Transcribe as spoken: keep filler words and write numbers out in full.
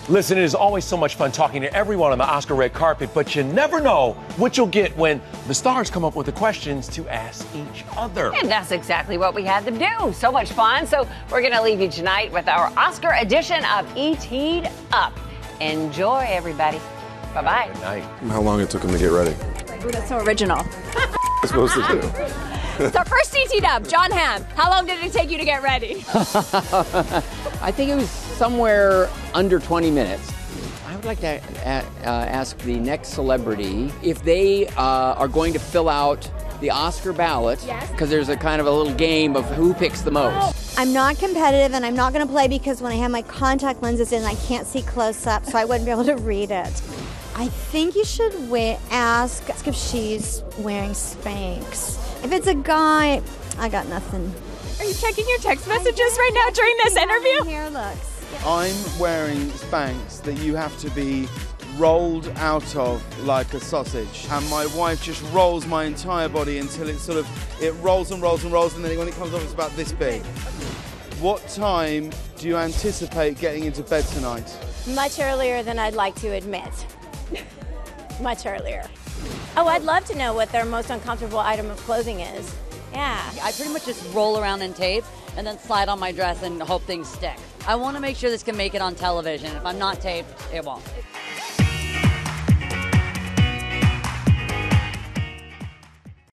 Listen, it is always so much fun talking to everyone on the Oscar red carpet, but you never know what you'll get when the stars come up with the questions to ask each other. And that's exactly what we had them do. So much fun. So we're going to leave you tonight with our Oscar edition of E T'd Up. Enjoy, everybody. Bye-bye. Good night. How long it took him to get ready? Ooh, that's so original. What was supposed to do? So first E T'd Up, John Hamm. How long did it take you to get ready? I think it was somewhere under twenty minutes. I would like to uh, ask the next celebrity if they uh, are going to fill out the Oscar ballot, Yes. because there's a kind of a little game of who picks the most. I'm not competitive, and I'm not going to play because when I have my contact lenses in, I can't see close up, so I wouldn't be able to read it. I think you should wear, ask if she's wearing Spanx. If it's a guy, I got nothing. Are you checking your text messages right now during this interview? Here looks. I'm wearing Spanx that you have to be rolled out of like a sausage, and my wife just rolls my entire body until it sort of it rolls and rolls and rolls, and then when it comes off it's about this big. What time do you anticipate getting into bed tonight? Much earlier than I'd like to admit. Much earlier. Oh, I'd love to know what their most uncomfortable item of clothing is. Yeah. I pretty much just roll around in tape and then slide on my dress and hope things stick. I want to make sure this can make it on television. If I'm not taped, it won't.